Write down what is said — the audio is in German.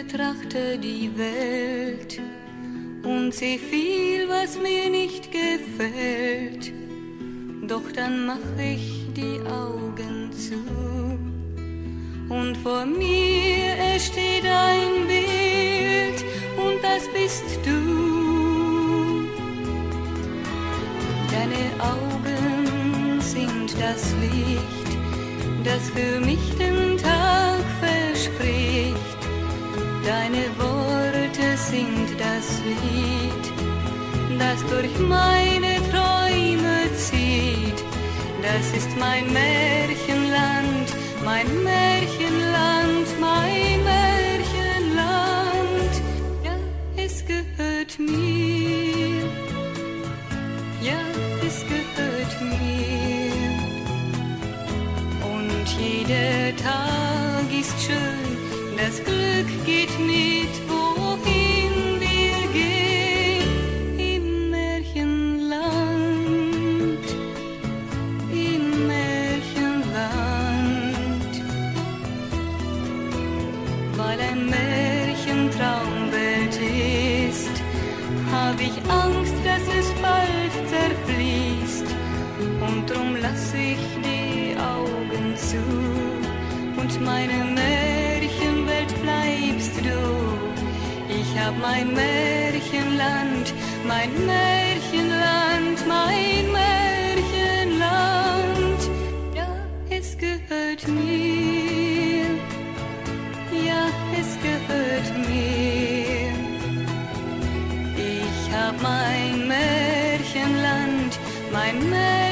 betrachte die Welt und seh viel, was mir nicht gefällt. Doch dann mach ich die Augen zu und vor mir es steht ein Bild und das bist du. Deine Augen sind das Licht, das für mich den Tag verspricht. Deine Worte sind das Lied, das durch meine Träume zieht. Das ist mein Märchenland, mein Märchenland, mein Märchenland. Ja, es gehört mir, ja, es gehört mir. Und jeder Tag ist schön, das Glück geht mit, wohin wir gehen. Im Märchenland, im Märchenland. Weil ein Märchen Traumwelt ist, hab ich Angst, dass es bald zerfließt. Und drum lass ich die Augen zu und meine Märchenwelt bleibst du. Ich hab mein Märchenland, mein Märchenland, mein Märchenland. Ja, es gehört mir, ja, es gehört mir. Ich hab mein Märchenland, mein Märchenland.